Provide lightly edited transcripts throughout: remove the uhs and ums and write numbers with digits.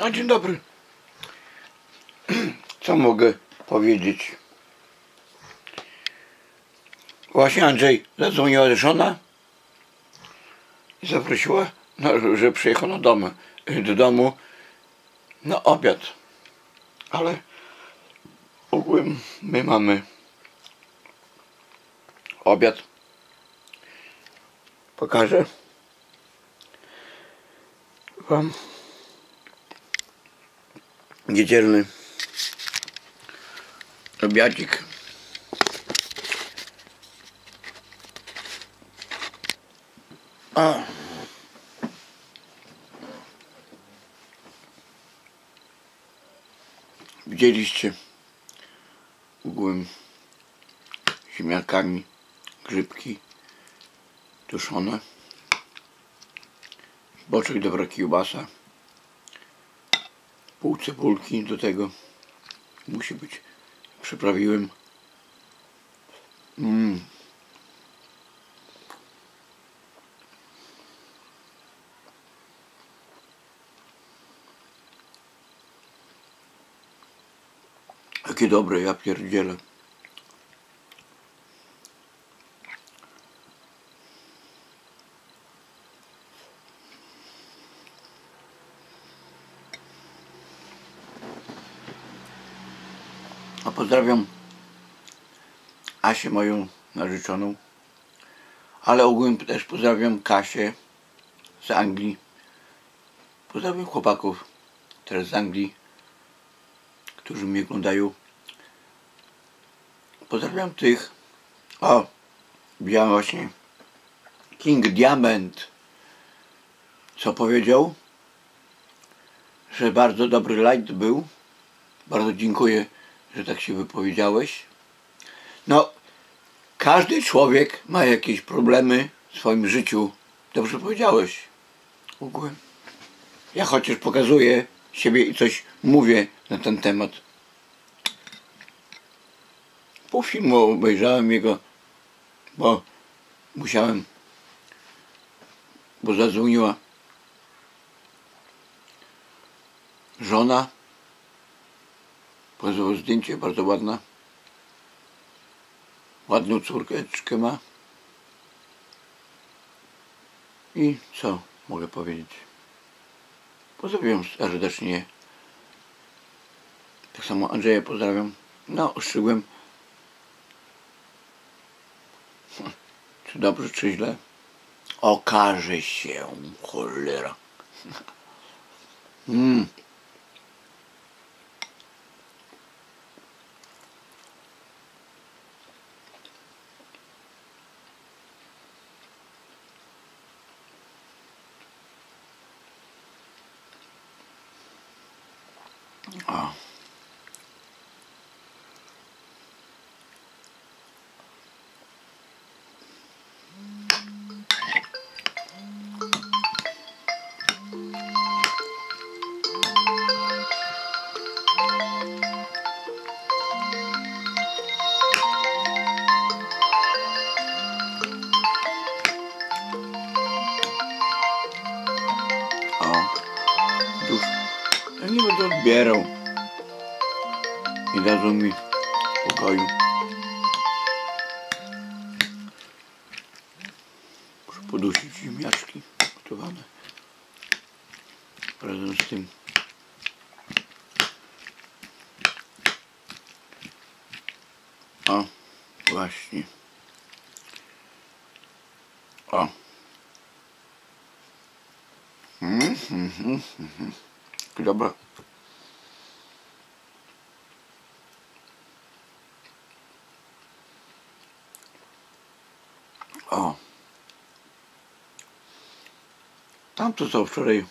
A dzień dobry. Co mogę powiedzieć? Właśnie Andrzej zadzwoniła żona i zaprosiła, że przyjechał do domu na obiad. Ale ogółem my mamy obiad. Pokażę wam niedzielny obiadzik. Widzieliście ogółem ziemniakami, grzybki tuszone, boczek, dobra kiełbasa, pół cebulki do tego musi być, przyprawiłem. Jakie dobre, ja pierdzielę. A pozdrawiam Asię, moją narzeczoną, ale ogólnie też pozdrawiam Kasię z Anglii. Pozdrawiam chłopaków też z Anglii, którzy mnie oglądają. Pozdrawiam tych, widziałem właśnie King Diamond, co powiedział, że bardzo dobry light był. Bardzo dziękuję, że tak się wypowiedziałeś. No, każdy człowiek ma jakieś problemy w swoim życiu. Dobrze powiedziałeś. Ogółem. Ja chociaż pokazuję siebie i coś mówię na ten temat. Pół filmu obejrzałem jego, bo musiałem, bo zadzwoniła żona. Pokazała zdjęcie, bardzo ładna. Ładną córeczkę ma. I co mogę powiedzieć? Pozdrawiam serdecznie. Tak samo Andrzeja pozdrawiam. No, ostrzyłem. Czy dobrze, czy źle? Okaże się, cholera. Już ja nie będę odbierał. Nie dadzą mi spokoju. Muszę podusić ziemniaczki gotowane razem z tym. Właśnie. Dobra. Tamto co wczoraj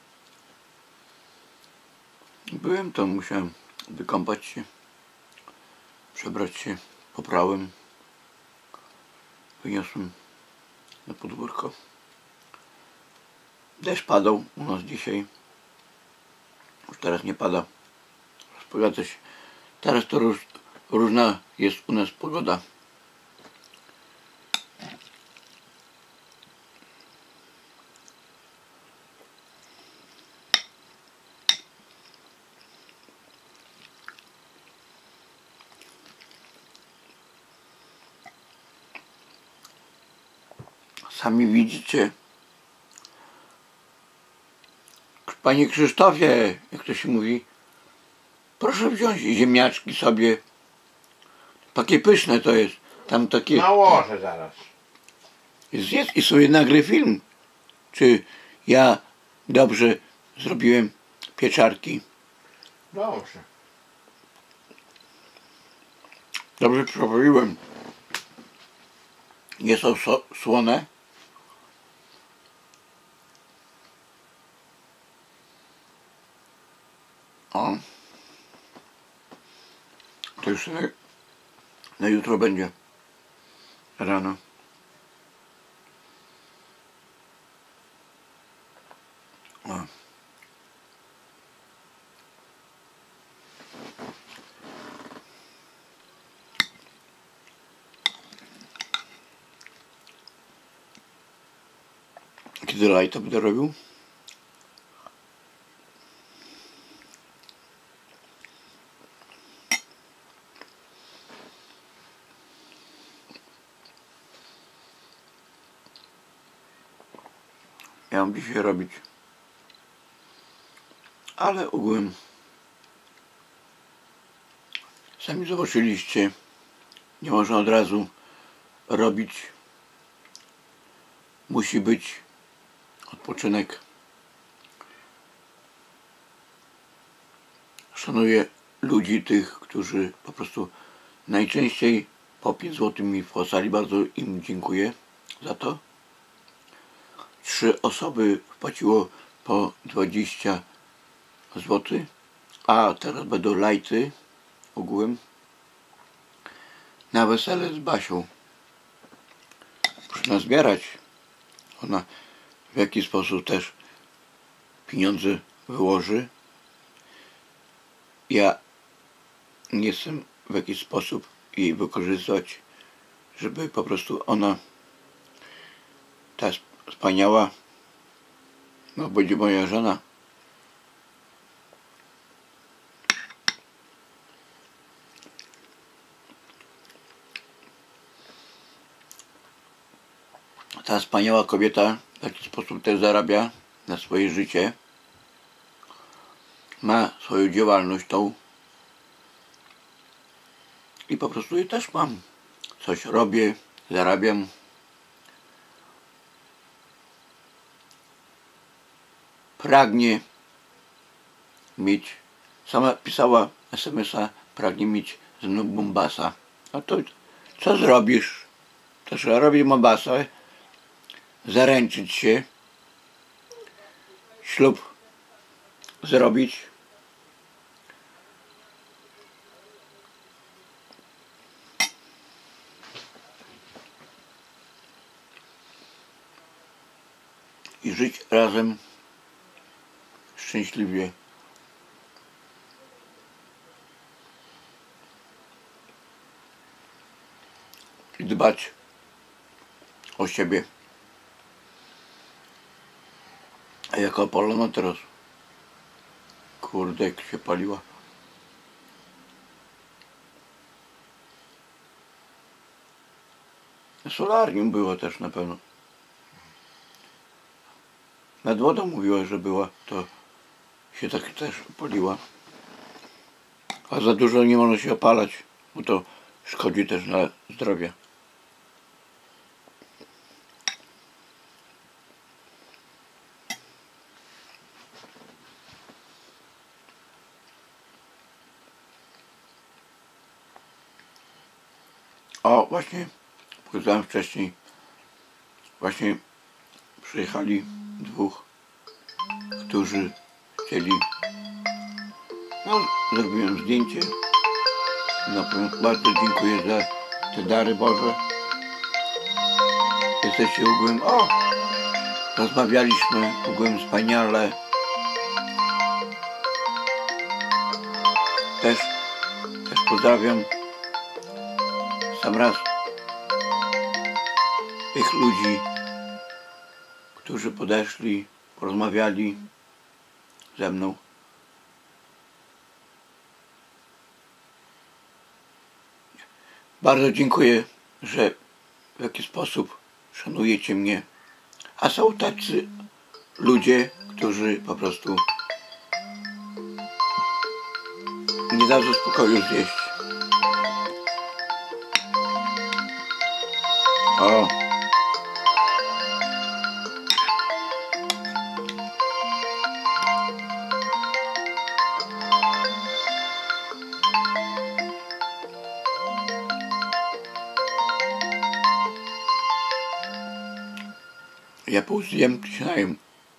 byłem, to musiałem wykąpać się, przebrać się, poprałem, wyniosłem na podwórko. Deszcz padał u nas dzisiaj, już teraz nie pada, rozpowiada się. Teraz to różna jest u nas pogoda. Sami widzicie. Panie Krzysztofie, jak to się mówi, proszę wziąć ziemniaczki sobie. Takie pyszne to jest. Tam takie... Nałożę zaraz. Zjedz i sobie nagraj film. Czy ja dobrze zrobiłem pieczarki. Dobrze. Dobrze przerobiłem. Nie są słone. O. To już na jutro będzie. Rano. O. Kiedy lajta będę robił? Ja mam dzisiaj robić. Ale ogółem sami zobaczyliście, nie można od razu robić. Musi być odpoczynek. Szanuję ludzi tych, którzy po prostu najczęściej po 5 zł mi wpłacali. Bardzo im dziękuję za to. 3 osoby wpłaciło po 20 zł, a teraz będą lajty ogółem na wesele z Basią. Muszę nazbierać. Ona w jaki sposób też pieniądze wyłoży. Ja nie chcę w jakiś sposób jej wykorzystać, żeby po prostu ona, ta wspaniała, no będzie moja żona, ta wspaniała kobieta w taki sposób też zarabia na swoje życie, ma swoją działalność tą i po prostu ja też mam. Coś robię, zarabiam. Pragnie mieć, sama pisała SMS-a, pragnie mieć ze mną bombasa. A to co zrobisz? To trzeba robić bombasa, zaręczyć się, ślub zrobić. I żyć razem szczęśliwie. I dbać o siebie. A jaka opalona teraz? Kurde, jak się paliła. Solarium było też na pewno. Nad wodą mówiła, że była, to się tak też opaliła. A za dużo nie można się opalać, bo to szkodzi też na zdrowie. O, właśnie pokazałem wcześniej, właśnie przyjechali 2, którzy chcieli, no zrobiłem zdjęcie, no, bardzo dziękuję za te dary Boże. Jesteście ogółem, o, rozmawialiśmy ogółem wspaniale. Też pozdrawiam sam raz tych ludzi, którzy podeszli, porozmawiali ze mną. Bardzo dziękuję, że w jakiś sposób szanujecie mnie. A są tacy ludzie, którzy po prostu nie dadzą spokoju zjeść. O! Ja pół zjem, ty się najem.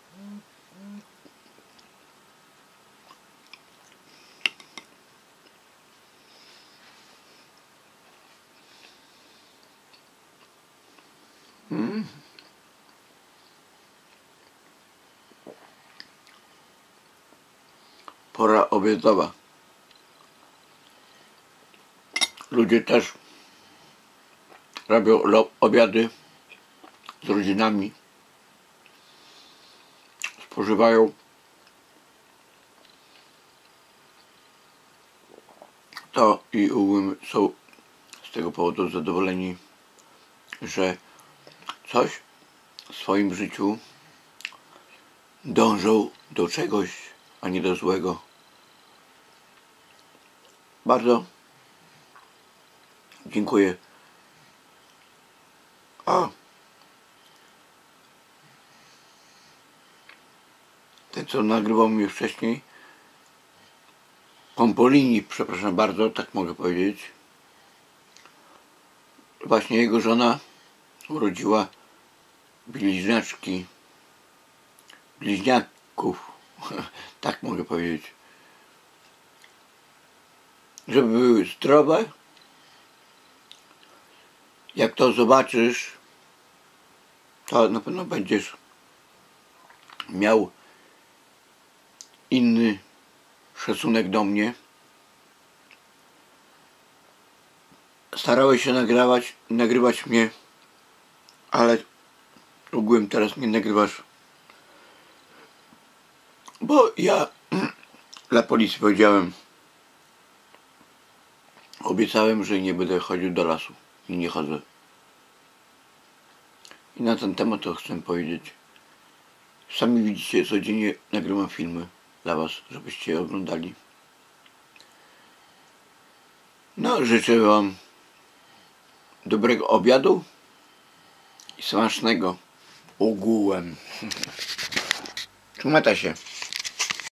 Pora obiadowa. Ludzie też robią obiady z rodzinami. Spożywają to i są z tego powodu zadowoleni, że coś w swoim życiu dążą do czegoś, a nie do złego. Bardzo dziękuję. Ten, co nagrywał mnie wcześniej, Pompolini, przepraszam bardzo, tak mogę powiedzieć. Właśnie jego żona urodziła bliźniaków, tak mogę powiedzieć. Żeby były zdrowe. Jak to zobaczysz, to na pewno będziesz miał inny szacunek do mnie. Starałeś się nagrywać mnie, ale ogółem teraz mnie nagrywasz, bo ja dla policji powiedziałem, obiecałem, że nie będę chodził do lasu i nie chodzę. I na ten temat to chcę powiedzieć. Sami widzicie, codziennie nagrywam filmy dla was, żebyście je oglądali. No, życzę wam dobrego obiadu i smacznego ogółem. Trzymajcie się.